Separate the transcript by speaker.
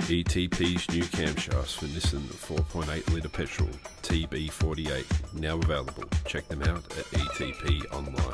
Speaker 1: ETP's new camshafts for Nissan 4.8 litre petrol TB48 now available. Check them out at ETP online.